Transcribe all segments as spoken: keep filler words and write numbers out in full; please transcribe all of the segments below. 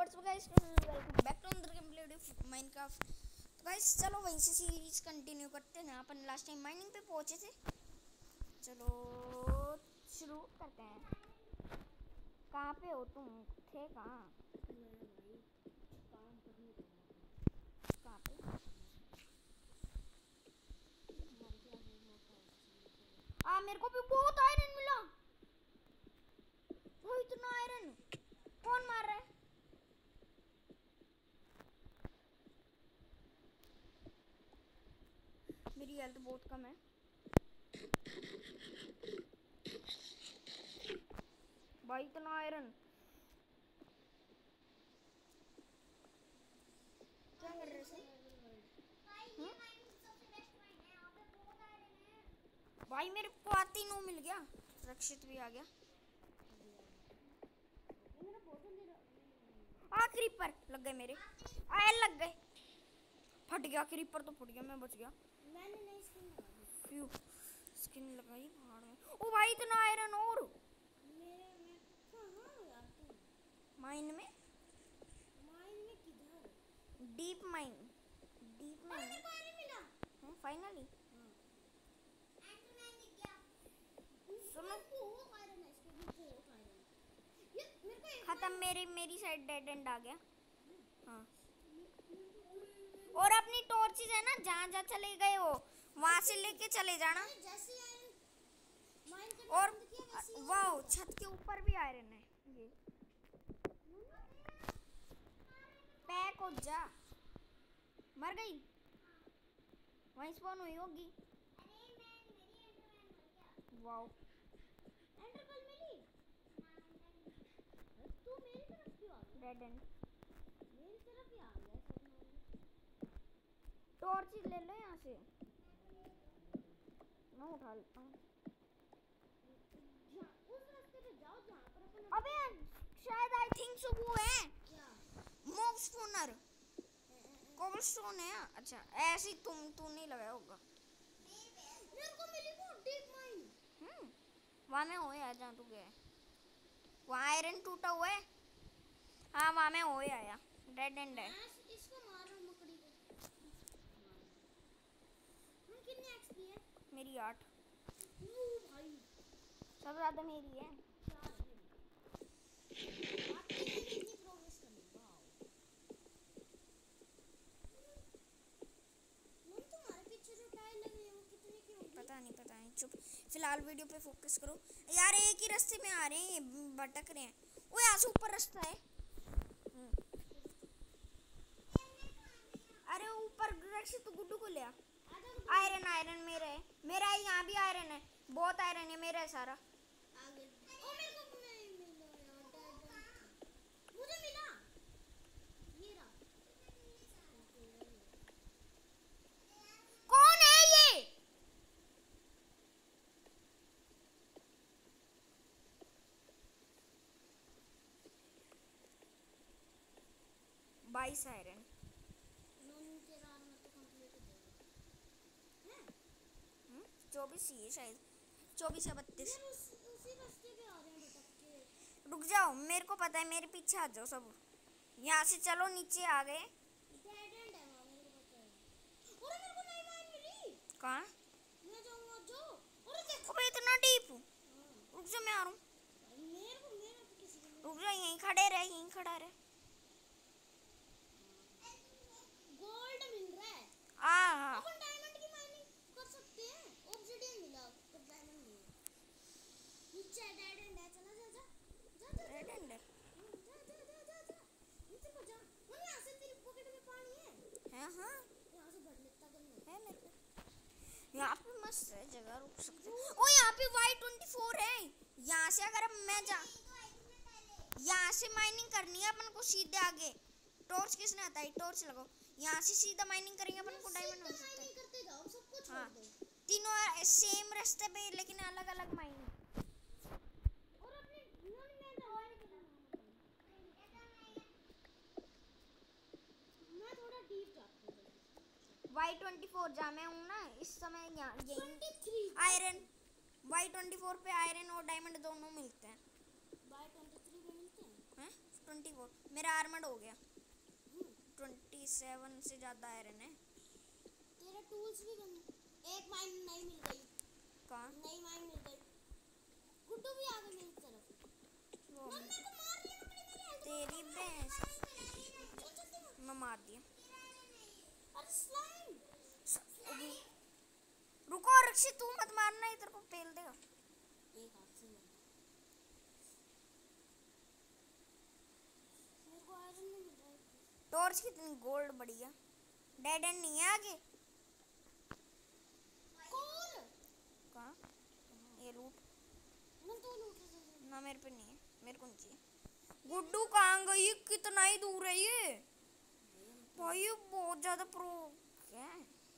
What's up guys, welcome back to another gameplay of Minecraft. तो guys चलो वहीं से सीरीज कंटिन्यू करते हैं। अपन लास्ट टाइम माइनिंग पे पहुंचे थे। चलो शुरू करते हैं। कहाँ पे हो तुम? थे कहाँ? कहाँ पे? आ मेरे को भी बहुत आयरन मिला। वो इतना आयरन कौन मार रहा है? मेरी हेल्थ बहुत कम है। भाई इतना आयरन क्या कर रहे थे? भाई मेरे को आते ही नो मिल गया। रक्षित भी आ गया। आ क्रीपर लग गए मेरे। आए लग गए। फट गया क्रीपर तो फट गया, मैं बच गया। मैंने नहीं स्किन फ्यू स्किन लगाई पहाड़ में। ओ भाई इतना आयरन और मेरे में कहां यार तू? माइन में। माइन में किधर? Deep mine. डीप अरे माइन मेरे को आयरन मिला। हां फाइनली। हां एंडरमैन दिख गया। सुनो बहुत आयरन है इसके भी, बहुत आयरन। ये मेरे को एक खत्म। मेरी मेरी साइड डेड एंड आ गया। हाँ और अपनी टॉर्चेस है ना, जहाँ जहाँ चले गए हो वहाँ से लेके चले जाना। जैसे आयरन माइन करना और बंद किया वैसे ही वाओ छत के ऊपर भी आयरन है। ये पैक हो जा। मर गई, वहीं स्पॉन हुई होगी। अरे मैं मेरी एंडरमैन मर गया। वाओ एंडर कल मिली। तू मेरी तरफ क्यों आ गया? Dead end. मेरी तरफ ही आ गया सब मारने। टॉर्च ले लो यहाँ से। मैं उठा लेता हूँ। उस रास्ते पे जाओ जहाँ पर अपन अबे शायद आई थिंक सो वो है क्या मॉब स्पॉनर। कोबलस्टोन है। अच्छा ऐसे ही तुम तू नहीं लगाया होगा। मेरे को मिली बहुत डीप माइन। हम्म वहाँ में होए आ जहाँ तू गया। वहाँ आयरन टूटा हुआ है। हाँ वहाँ में होए आया। डेड एंड है। मैं इसको मार रहा हूँ मकड़ी को। हम कितने एक्सपी है? मेरी आठ। ओ भाई सब ज्यादा मेरी है। चार है मेरी। आठ की मैंने इतनी प्रोग्रेस कर ली। वाओ मम तुम्हारे पीछे जो टाइल लगे हैं वो कितने की होगी? पता नहीं पता नहीं चुप। फिलहाल वीडियो पे फोकस करो यार। एक ही रास्ते में आ रहे हैं, भटक रहे हैं। वो यहाँ से ऊपर रास्ता है। अरे ऊपर रक्षित तो गुड्डू को ले आ। आयरन आयरन मेरा है। मेरा है यहाँ भी आयरन है। बहुत आयरन है मेरा है सारा। आगे ओ मेरे को नहीं मिला यार। मुझे मिला ये रहा। कौन है ये? बाईस आयरन। नॉन तेरा आर्मर तो कंप्लीट हो गया है। चौबीस ही है शायद। चौबीस या बत्तीस। यार उस, उसी रास्ते पे आ रहे हैं भटक के। रुक जाओ, मेरे को पता है। मेरे पीछे आ जाओ सब। यहाँ से चलो, नीचे आ गए। डेड एंड है वहाँ, मेरे को पता है। अरे मेरे को नई माइन मिली। कहाँ? मैं जाऊँगा जो। अरे देख अबे इतना डीप। हाँ रुक जाओ मैं आ रहा हूँ। मेरे को मेरे को किसी को नहीं। रुक जाओ, यहीं खड़े रहे, यहीं खड़ा रहे। गोल्ड मिल रहा है। हाँ हाँ अपन डायमंड की माइनिंग कर सकते हैं। ऑब्सिडियन मिला पर डायमंड नहीं है। नीचे डेड एंड है। चला जा जा जा जा रेड एंड है। जा जा जा जा जा नीचे को जा। मन यहाँ से तेरी पॉकेट में पानी है। है हाँ यहाँ से भर लेता कर ले। है मेरे पे। यहाँ पे मस्त है जगह, रुक सकते हैं। ओ यहाँ पे वाई ट्वेंटी फोर है। यहाँ से अगर मैं जा यहाँ से माइनिंग करनी है अपन को सीधे आगे। टॉर्च किसने आता है? टॉर्च लगाओ। यहाँ से सीधा माइनिंग करेंगे अपन को डायमंड मिल सकता है। माइनिंग करते जाओ, सबको छोड़ हाँ दो। तीनों सेम रास्ते पे लेकिन अलग अलग माइनिंग। और अपने नॉन में दवाई करना। मैं थोड़ा डीप जाता हूँ। वाई ट्वेंटी फोर जहाँ मैं हूँ ना इस समय, यहाँ यही तेईस आयरन। वाई ट्वेंटी फोर पे आयरन और डायमंड दोनों मिलते हैं। बाय तेईस में मिलते हैं। हैं ट्वेंटी फोर मेरा आर्मर्ड हो गया। ट्वेंटी सेवन से ज्यादा आयरन है। तेरा टूल्स भी कम। एक माइन नहीं मिल गई। कहाँ? नई माइन मिल गई। गुड्डू भी आ गई मेरी तरफ। वो मम्मी को मार लिया अपनी मेरी हेल्थ। तेरी भैंस। मैं मार दिया। अरे स्लाइम। अभी रुको रक्षी, तू मत मारना, इधर को पेल देगा। एक हाथ से मारा। मेरे को आयरन नहीं मिल रहा है। टॉर्च कितनी गोल्ड बढ़िया। डेड एंड नहीं है आगे। कौन? कहाँ? ये लूट मैं तो लूट रहा था। ना, मेरे पे नहीं है, मेरे को नहीं चाहिए। गुड्डू कहाँ गई? कितना ही दूर है ये भाई, ये बहुत ज्यादा प्रो है।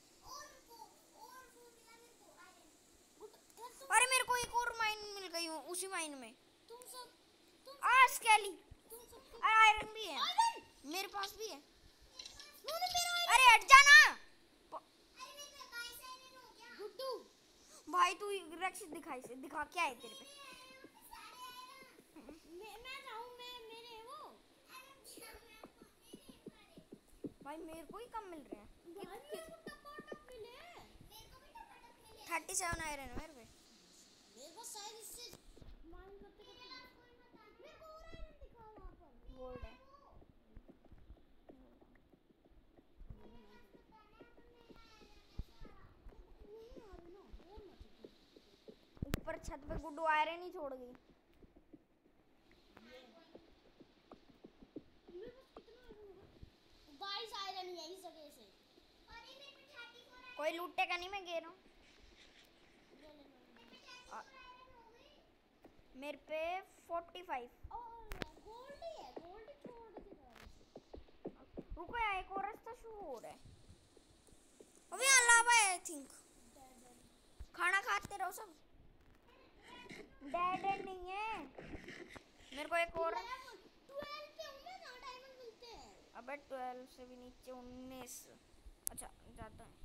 अरे मेरे को एक और माइन मिल गई हूँ उसी माइन में। तुम सब तुम आ स्केली, तुम सब आयरन भी है। आयरन मेरे पास भी है। मैंने मेरा अरे हट जाना। अरे मेरे बाईस आयरन हो गया। गुड्डू भाई तू रक्षित दिखाई से दिखा, क्या है तेरे पे? मैं मैं जाऊं मैं मेरे वो भाई मेरे को ही कम मिल रहे हैं। भाई मेरे को टपाटप मिले। मेरे को भी टपाटप मिले। थर्टी सेवन आयरन है मेरे पे। मेरे को शायद इससे माइन करते करते मेरे को और आयरन दिखा वहां पर। गोल्ड है। नहीं आ रही ना, और मत। ऊपर छत पे गुड्डू आयरन ही छोड़ गई। मेरे पास कितना आयरन होगा? बाईस आयरन है इस जगह से। अरे मेरे पे थर्टी फोर आयरन। कोई लूटे का नहीं, मैं गे रहा हूँ। ले ले ले। आ- मेरे पे फोर्टी फाइव। और गोल्ड ही है, गोल्ड छोड़ के जा। रुको यार, एक और रास्ता शुरू हो रहा है। अबे यहाँ लावा है आई थिंक। खाना खाते रहो सब। डेड एंड नहीं है। मेरे को एक और। ट्वेल्व पे हूं मैं, जहां डायमंड मिलते हैं। अबे ट्वेल्व से भी नीचे उन्नीस। अच्छा जाता है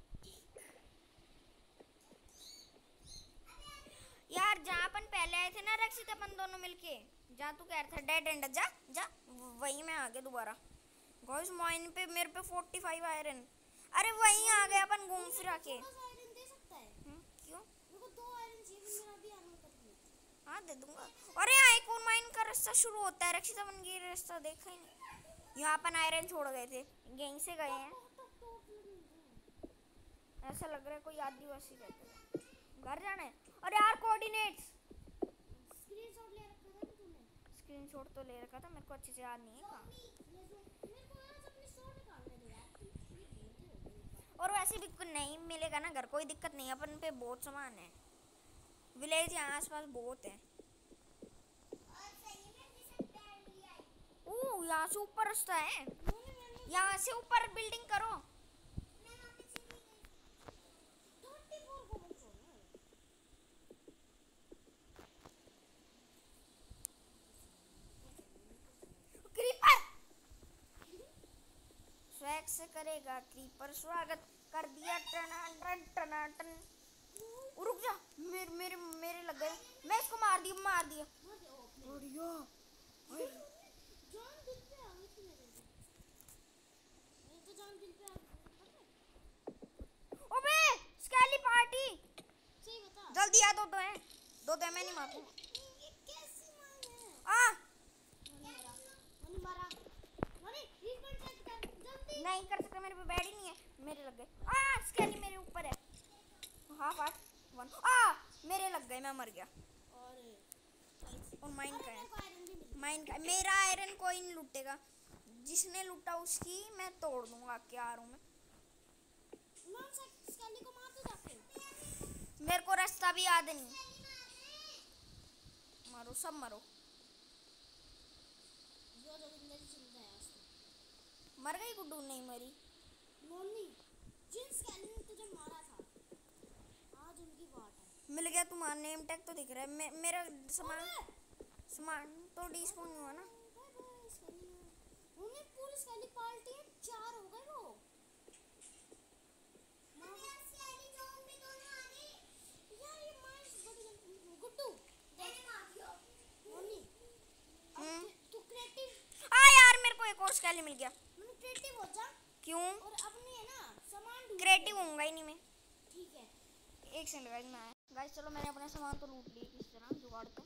यार, जहाँ अपन पहले आए थे ना रक्षित, अपन दोनों मिलके, जहाँ तू कह रहा था डेड एंड, जा जा वहीं मैं आ गया दोबारा। गाइस माइन पे मेरे पे फोर्टी फाइव आयरन। अरे वहीं आ गए अपन घूम फिरा के। थोड़ा सा आयरन दे सकता है? हम्म, क्यों? मेरे को दो आयरन चाहिए, मेरा भी आर्मर कर दे। हाँ दे दूंगा। अरे यहाँ एक और माइन का रास्ता शुरू होता है रक्षित, अपन ये रास्ता देखा ही नहीं। यहाँ अपन आयरन छोड़ गए थे, गैंग से गए हैं। ऐसा लग रहा है कोई आदिवासी रहते हैं। घर जाना है। अरे यार कोऑर्डिनेट्स। स्क्रीनशॉट ले रखा था ना तूने? स्क्रीनशॉट तो ले रखा था, मेरे को अच्छे से याद नहीं है कहाँ। ये जो मेरे को यार अपनी शॉट निकालने दो यार, तुम ये बोलते हो गए। और वैसे भी कुछ नहीं मिलेगा ना घर, कोई दिक्कत नहीं है, अपन पे बहुत सामान है। विलेज यहाँ आसपास बहुत है। ओह यहाँ से ऊपर रास्ता है। यहाँ से ऊपर बिल्डिंग करो। क्रीपर स्वैग से करेगा क्रीपर स्वागत कर दिया। टनाटन टनाटन। रुक जा, मेरे मेरे मेरे लग गए। मैं इसको मार दिया, मार दिया। बढ़िया। जान दिल पे आ गई थी मेरे। मैं तो जान दिल पे आ गई। ओबे स्केली पार्टी। सही बता। जल्दी आ, दो दो हैं, दो दो हैं, मैं नहीं मारूंगा। ये कैसी मार है? आ मनी मारा, मनी मारा, मनी रिकॉर्ड चेक कर जल्दी। नहीं कर सकता, मेरे पे बैड ही नहीं है। मेरे लग गए। आ स्केली मेरे ऊपर है। हाफ आठ वन। आ मेरे लग गए, मैं मर गया। अरे और माइन का है, मेरे को आयरन भी मिला। माइन का। मेरा आयरन कोई नहीं लूटेगा, जिसने लूटा उसकी मैं तोड़ दूंगा। क्या आ रहा हूँ मैं। मैं स्केली को मार दो जाके। मेरे को रास्ता भी याद नहीं। मारो सब मारो। जो जो जिंदगी जिंदा है उसको। मर गई गुड्डू? नहीं मरी। मोनी जिन स्केली ने तुझे मारा था, आज उनकी बात है। मिल गया तुम्हारा नेम टैग तो दिख रहा है। मे, मेरा सामान सामान तो डिस्पोन हुआ ना। बाय बाय स्केली। उन्हें पूरी स्केली पार्टी है, चार हो गए वो। मेरे स्केली जोन भी दोनों आ गए यार। ये माइंस बड़ी जल्दी। गुड्डू मैंने मार दिया मोनी। हम्म तू क्रिएटिव। आ यार पहले मिल गया। मैंने क्रिएटिव हो जा। क्यों? और अपनी है ना सामान ढूंढ। क्रिएटिव होऊंगा ही नहीं मैं। ठीक है। एक सेकंड गाइस मैं आया। गाइस चलो मैंने अपना सामान तो लूट लिया किस तरह जुगाड़ पे।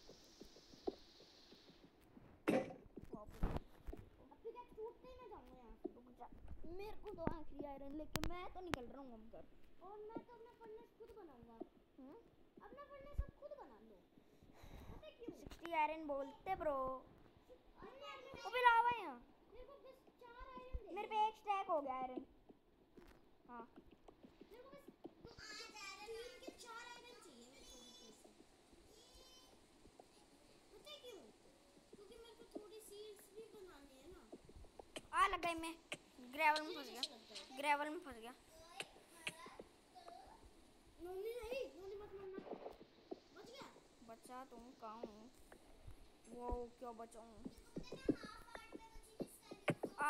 अब फिर क्या टूटते ही मैं जाऊंगा यहाँ से। रुक जा, मेरे को तो आखिरी आयरन लेके मैं तो निकल रहा हूँ अब घर। और मैं तो अपना फर्नेस खुद बनाऊंगा। हम्म अपना फर्नेस अब खुद बना लो। पता है क्यों? सिक्सटी आयरन बोलते ब्रो। अरे यार मेरे वो भी लावा यहाँ। मेरे को बस चार आयरन दे। मेरे पे एक स्टैक हो गया आयरन। हाँ मेरे को बस दो तीन के चार आयरन चाहिए मेरे को भी पैसे। पता है क्यों? क्योंकि मेरे को थोड़ी सीड्स भी बनानी है ना। आ लग गई मैं ग्रेवल में फंस गया। ग्रेवल में फंस गया। नोनी नहीं, नोनी मत मारना। बच गया? बचा तुम कहाँ हूँ? वो क्यों बचाऊँ? आ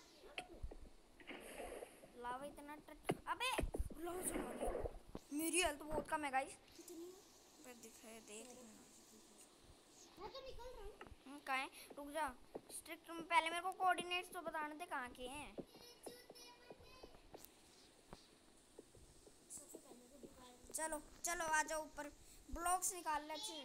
लावा इतना टच। अबे लावा चला गया। मेरी हेल्थ बहुत कम है गाइस। कितनी है? पर दिखाए देख मैं तो निकल रहा हूँ। हम कहाँ हैं? रुक जा स्ट्रिक्ट में पहले मेरे को कोऑर्डिनेट्स तो बताने दे कहाँ के हैं। सबसे पहले तो दुकान। चलो चलो आ जाओ ऊपर। ब्लॉक्स निकाल ले अच्छे।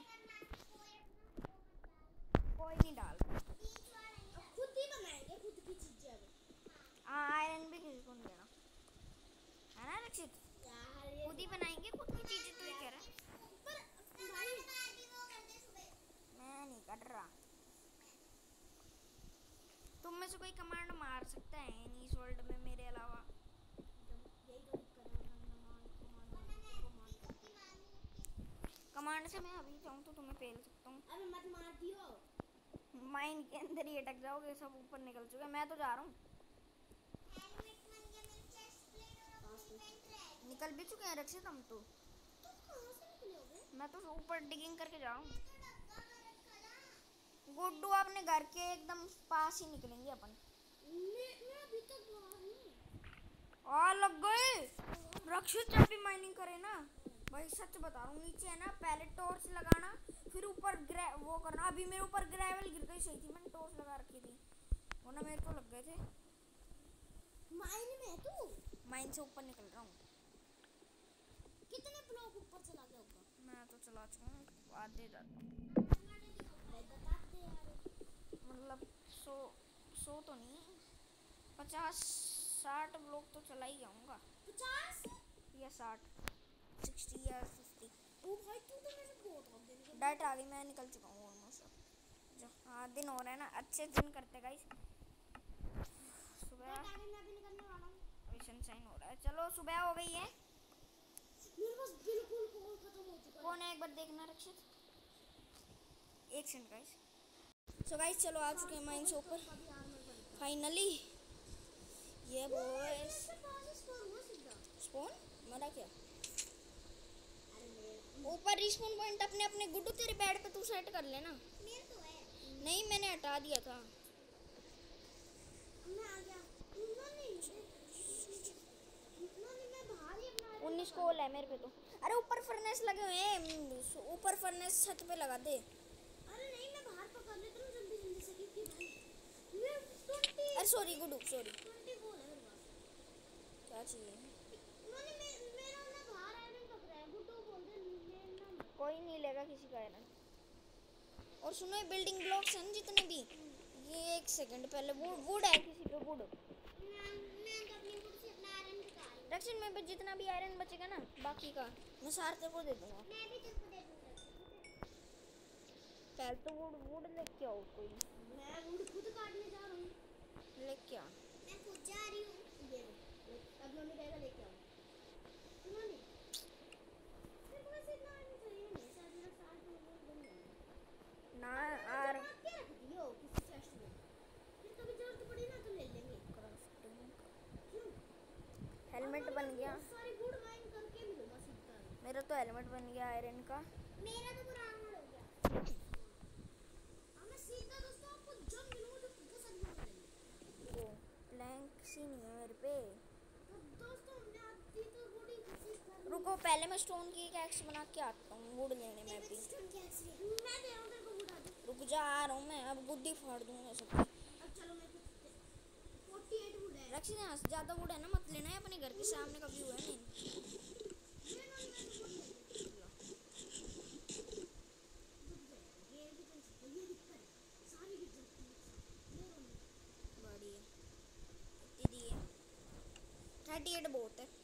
कोई नहीं डाल। अब खुद ही बनाएंगे खुद की चीजें अब। हाँ आयरन भी किसी को नहीं देना है ना रक्षित। यार ये खुद ही बनाएंगे खुद की चीजें। तो ही कह रहा है पर भाई मैं नहीं कर रहा। तुम में से कोई कमांड मार सकता है नहीं इस वर्ल्ड में मेरे अलावा? यही तो दिक्कत है वरना मान कमांड कमांड से मैं अभी चाहूँ तो तुम्हें पेल सकता हूँ। अबे मत मार दियो। माइन के अंदर ही अटक जाओगे। सब ऊपर निकल चुके। मैं तो जा रहा हूँ। निकल भी चुके हैं रक्षित हम तो। तुम कहां से निकले होगे? मैं तो ऊपर डिगिंग करके जा रहा हूँ। गुड्डू अपने घर के एकदम पास ही निकलेंगे अपन। मैं मैं अभी तक बाहर हूं। आ लग गए। रक्षित जब भी माइनिंग करे ना भाई सच बता रहा हूँ नीचे है ना पहले टॉर्च लगाना फिर ऊपर वो करना। अभी मेरे ऊपर ग्रेवल गिर गई सही थी मैंने टॉर्च लगा रखी थी वरना मेरे को लग गए थे। माइन में है तू? माइन से ऊपर निकल रहा हूँ। कितने ब्लॉक ऊपर चला गया होगा? मैं तो चला चुका हूँ आधे जाता बताते यार। मतलब सौ सौ तो नहीं पचास साठ ब्लॉक तो चला ही जाऊँगा। पचास या साठ सिक्सटी या फिफ्टी। ओ भाई तू तो मेरे से बहुत भाग देने डाइट आ गई। मैं निकल चुका हूँ ऑलमोस्ट। जो हाँ दिन हो रहा है ना अच्छे दिन करते गाइस। सुबह मैं भी निकलने वाला हूं। अभी सनशाइन हो रहा है। चलो सुबह हो गई है। मेरे पास बिल्कुल कोल खत्म हो चुका है। कौन है एक बार देखना रक्षित। एक सेकंड गाइस। सो गाइस चलो आ चुके हैं माइन से ऊपर फाइनली। ये बॉयज स्पॉन मरा क्या? ऊपर रिस्पॉन पॉइंट अपने अपने गुड्डू तेरे बेड पे तू सेट कर लेना। मेरे तो है। नहीं मैंने हटा दिया था। मैं आ गया। नहीं नहीं मैं बाहर ही अपना उन्नीस कोल है मेरे पे तो। अरे ऊपर फर्नेस लगे हुए हैं ऊपर फर्नेस छत पे लगा दे। अरे नहीं मैं बाहर पकड़ लेता हूं जल्दी जल्दी से क्योंकि भाई मैं ट्वेंटी अरे सॉरी गुड्डू सॉरी। ट्वेंटी बोल है मेरे पास। क्या चाहिए? उन्होंने मे, मेरा ना बाहर आयरन पकड़ा है। गुड्डू बोल दे लेना। कोई नहीं लेगा किसी का आयरन। और सुनो ये बिल्डिंग ब्लॉक्स हैं जितने भी ये एक सेकंड पहले वुड वुड है किसी पे वुड। मैं तो अपनी गुड से अपना आयरन निकाल। रक्षित में पे जितना भी आयरन बचेगा ना बाकी का मैं सार तेरे को दे दूंगा। मैं भी तेरे को दे दूंगा। पहले तो वुड वुड लेके आओ कोई। मैं वुड खुद काटने जा रहा हूं। लेके आ। मैं खुद जा रही हूं। ये लो अब मम्मी कहेगा लेके आओ। सुनो मेरे को वैसे इतना आयरन चाहिए नहीं। शायद मेरा साल तो बन जाएगा ना यार आप क्या रख दियो किसी चेस्ट में। फिर कभी जरूरत पड़ी ना तो ले लेंगे। क्यों? हेलमेट बन गया। सारी वुड माइन करके मिलूंगा सीधा। मेरा तो हेलमेट बन गया आयरन का। मेरा तो पूरा आर्मर हो गया। अब मैं सीधा दोस्तों आपको जब मिलूंगा तो वो सब मिल लेंगे। वो प्लैंक सी नहीं है मेरे पे। तो दोस्तों हमने आती तो बड़ी कोशिश कर। रुको पहले मैं स्टोन की एक एक्स बना के आता हूँ वुड लेने में भी। मैं दे रहा हूं तेरे को वुड। रुक जा आ रहा हूँ मैं अब गुड्डी फाड़ दूंगा सबकी। अब चलो मैं कुछ रक्षित यहाँ से ज्यादा वुड है ना मत लेना है, अपने घर के सामने का व्यू है नहीं। बढ़िया इतनी दी है, थर्टी एट बहुत है।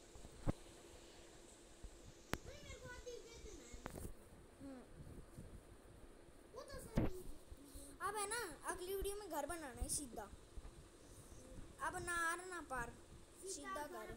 अब है ना अगली वीडियो में घर बनाना है सीधा, अब ना आर ना पार, सीधा घर।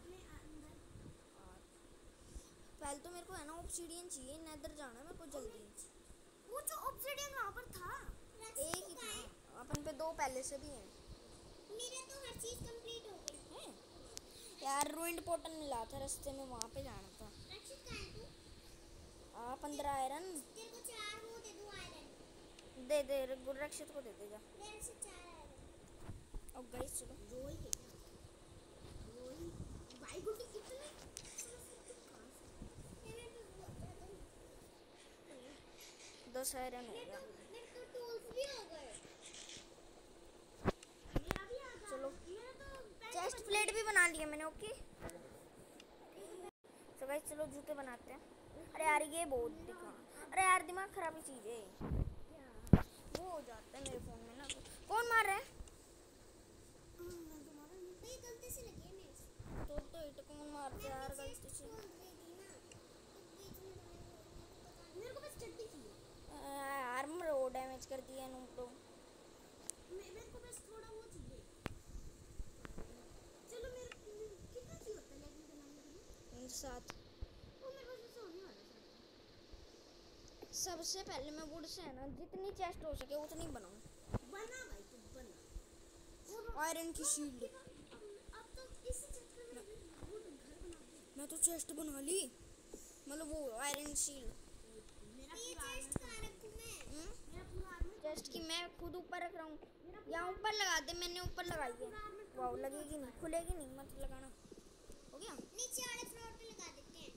पहले तो मेरे को है ना ऑब्सीडियन चाहिए, नेदर जाना है मेरे को जल्दी। वो जो ऑब्सीडियन वहाँ पर था, एक ही था, अपन पे दो पहले से भी हैं। मेरा तो हर चीज कंप्लीट हो गई है यार, रूइंड पोर्टल मिला था रास्ते में, वहाँ पे जाना था। रक्षित कहाँ है तू? आ पंद्रह आयरन तेरे को चार वो दे दूँ आयरन। दे दे, गुररक्षित को दे देगा। मेरे से चार आयरन। अब गाइस चलो रोई के क्या? रोई भाई गुड्डू कितने दस आयरन हो गया। मेरे तो टूल्स भी हो गए। मेरा भी आ गया। चलो मेरा तो चेस्ट प्लेट भी बना लिया मैंने। ओके तो गाइस चलो जूते बनाते हैं। अरे यार ये बहुत दिखा, अरे यार दिमाग खराब ही चीज है, वो हो जाता है मेरे फोन में ना। कौन मार रहा है? नहीं गलती से लगी है मेरे से। तो तो इट कौन मारता है यार गलती से? मेरे को बस चड्डी चाहिए। यार रो डैमेज कर दिया नूम तो। मेरे को बस थोड़ा वो चाहिए। चलो मेरे कितना चाहिए होता है लेकिन बनाने के लिए? साथ वो मेरे पास ऐसे होने वाला है। सबसे पहले मैं वुड से है ना जितनी चेस्ट हो सके उतनी बनाऊं। बना भाई तू बना। आयरन की शील्ड। अब तो इस चक्कर में वो घर बना दे। मैं तो चेस्ट बना ली, मतलब वो आयरन शील्ड। मेरा ये चेस्ट कहाँ रखूं मैं? मेरा पूरा आर्मर चेस्ट की मैं खुद ऊपर रख रहा हूँ, यहाँ ऊपर लगा दे, मैंने ऊपर लगाई है। वाह लगेगी नहीं, खुलेगी नहीं, मत लगाना। हो गया, नीचे वाले फ्लोर पे लगा देते हैं।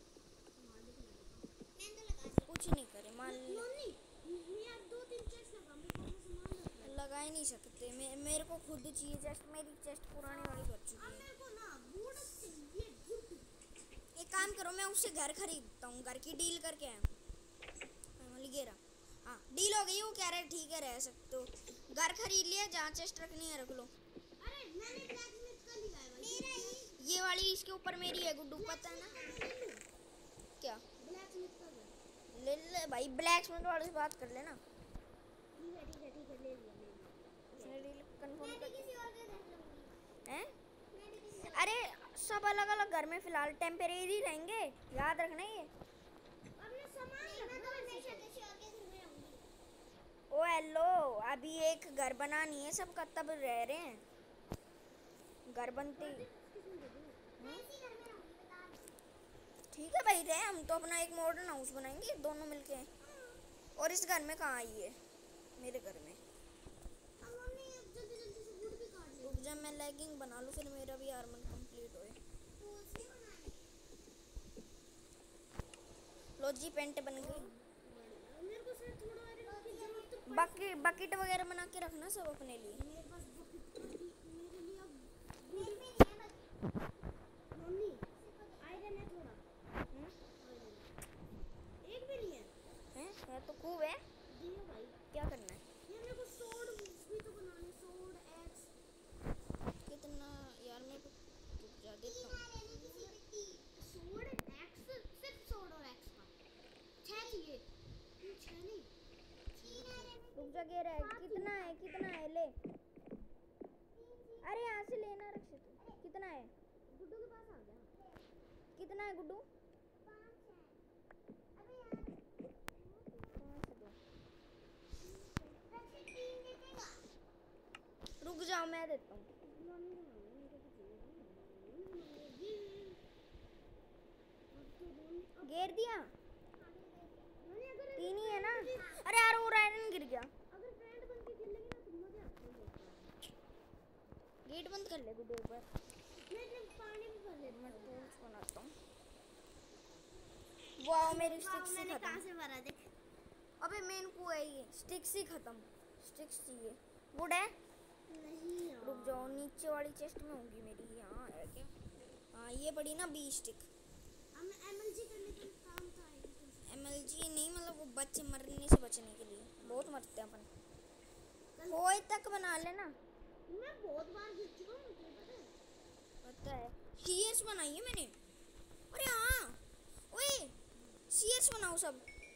मैं तो लगा दी। कुछ नहीं करे मान ले। नहीं मैं अब दो तीन चेस्ट लगा मेरे को अपना सामान रखना है। लगा ही नहीं सकते, मे, मेरे को खुद चाहिए चेस्ट, मेरी चेस्ट पुरानी वाली कर चुकी अब है। मेरे को ना वुड चाहिए वुड। एक काम करो, मैं उससे घर खरीदता हूँ, घर की डील करके आया गेरा। हाँ डील हो गई, वो कह रहे ठीक है रह सकते हो। घर खरीद लिया, जहाँ चेस्ट रखनी है रख लो। अरे मैंने ब्लैकस्मिथ का लिया है भाई। मेरा ही ये वाली इसके ऊपर मेरी है गुड्डू, पता है ना? क्या ब्लैकस्मिथ का घर। ले ले भाई, ब्लैक स्मिथ वाले से बात कर लेना। ठीक है ठीक है ठीक है ले लिया ले लिया। उसने डील कंफर्म मैं कर भी दी किसी और के घर रहूंगी। हैं? मैं भी किसी अरे सब अलग अलग घर में फिलहाल टेम्परेरी रहेंगे, याद रखना ये। अपने सामान रखना। मैं हमेशा किसी और के घर में रहूंगी। ओ हेलो, अभी एक घर बनानी है सबका, तब रह रहे हैं। घर बनते ही मैं इसी घर में रहूंगी बता दो। ठीक है भाई, रहे हम तो अपना एक मॉडर्न हाउस बनाएंगे दोनों मिलके। और इस घर में कहाँ आई है? मेरे घर में। अब मम्मी अब जल्दी जल्दी से वुड भी काट ले। रुक जा मैं लेगिंग बना लूँ, फिर मेरा भी आर्मर कंप्लीट होए। टूल्स नहीं बनाने। लो जी पेंट बन गई। मेरे को सिर्फ थोड़ा आयरन की जरूरत तो बकेट बकेट वगैरह बना के रखना सब अपने लिए। मेरे पास बुक मेरे लिए अब मेरे में नहीं है बस। मम्मी आयरन है थोड़ा। हम्म? आयरन एक भी नहीं है। हैं? है तो खूब है, दियो भाई। क्या करना है? ये मेरे को sword भी तो बनाने, sword axe। कितना यार मेरे को, रुक जा देता हूँ। sword axe सिर्फ sword और axe का छह चाहिए। ये छह नहीं रुक जा, गे रहा है कितना है, कितना है ले। अरे यहाँ से लेना रक्षित, कितना है? गुड्डू के पास आ गया। कितना है गुड्डू? अबे यार पाँच दो। रक्षित तीन दे देगा। रुक जाओ मैं देता हूँ। मम्मी को मांगो, मेरे को तो चाहिए। ये अब तो मम्मी अब घेर दिया, मम्मी अगर तीन ही है ना? अरे यार वो आयरन गिर गया। अगर फ्रेंड बन के खेलेंगे ना तो मजा आता है। गेट बंद कर ले गुड्डू ऊपर। मैं जब पानी भी भर लेता मैं हूँ। टूल्स बनाता हूँ। वाह मेरी वाह, स्टिक्स ही मैंने कहाँ खत्म। से भरा देख। अबे मेन को है ये, स्टिक्स ही खत्म। स्टिक्स चाहिए, वुड है? नहीं यार। रुक जाओ, नीचे वाली बड़ी चेस्ट में होंगी मेरी। यहाँ है क्या? हाँ ये बड़ी ना बी स्टिक। हमें एमएलजी करने का काम तो आएगी कुछ। एमएलजी नहीं, मतलब वो बच्चे मरने से बचने के लिए। बहुत मरते हैं अपन। कोई तक बना लेना। मैं बहुत बार गिर चुका हूँ, तुझे पता है? पता है। सीएस बनाई है मैंने। अरे हाँ, ओए सीएस बनाओ सब।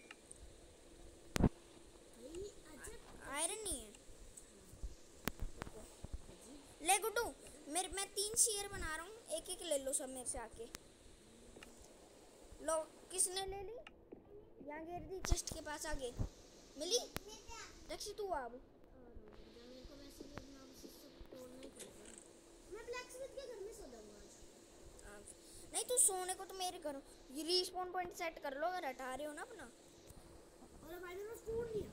भाई अजब। आयरन नहीं है। ले गुड्डू, मेरे मैं तीन शेयर बना रहा हूँ, एक एक ले लो सब मेरे से आके। लो, किसने ले ली? यहाँ गिर दी चेस्ट के पास आगे। मिली? रक्षी तू अब। मेरे को वैसे भी अपना उसी सब तोड़ना ही पड़ेगा। मैं ब्लैकस्मिथ के घर में सो जाऊंगा आज। नहीं तू सोने को तो मेरे घर ये रिस्पॉन पॉइंट सेट कर लो, अगर हटा रहे हो ना अपना। और भाई ने फूड लिया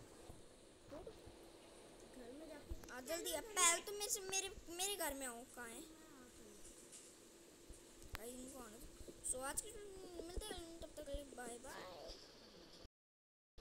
घर में जाके। आ जल्दी, अब पहले तो मेरे से मेरे मेरे घर में आओ। कहाँ है भाई? इनको आने दो। सो आज के मिलते हैं